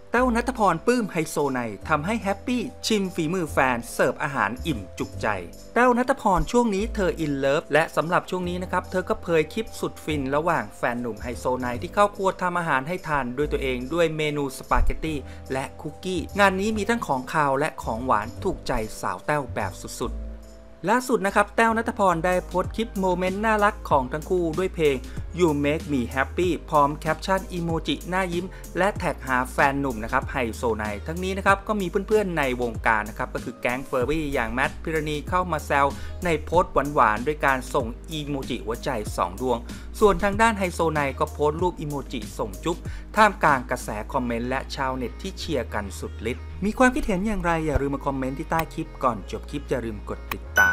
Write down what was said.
แต้วณัฐพรปลื้มไฮโซในทำให้แฮปปี้ชิมฝีมือแฟนเสิร์ฟอาหารอิ่มจุกใจแต้วณัฐพรช่วงนี้เธออินเลิฟและสำหรับช่วงนี้นะครับเธอก็เผยคลิปสุดฟินระหว่างแฟนหนุ่มไฮโซในที่เข้าครัวทำอาหารให้ทานด้วยตัวเองด้วยเมนูสปาเกตตี้และคุกกี้งานนี้มีทั้งของคาวและของหวานถูกใจสาวแต้วแบบสุดๆล่าสุดนะครับแต้วณัฐพรได้โพสต์คลิปโมเมนต์น่ารักของทั้งคู่ด้วยเพลง You Make Me Happy พร้อมแคปชั่นอีโมจิหน้ายิ้มและแท็กหาแฟนหนุ่มนะครับไฮโซไนทั้งนี้นะครับก็มีเพื่อนๆในวงการนะครับก็คือแก๊งเฟอร์บี้อย่างแมทพิรณีเข้ามาแซวในโพสต์หวานๆด้วยการส่งอีโมจิหัวใจ2ดวงส่วนทางด้านไฮโซไนก็โพสต์รูปอีโมจิส่งจุ๊บท่ามกลางกระแสคอมเมนต์และชาวเน็ตที่เชียร์กันสุดฤทธิ์มีความคิดเห็นอย่างไรอย่าลืมมาคอมเมนต์ที่ใต้คลิปก่อนจบคลิปอย่าลืมกดติดตาม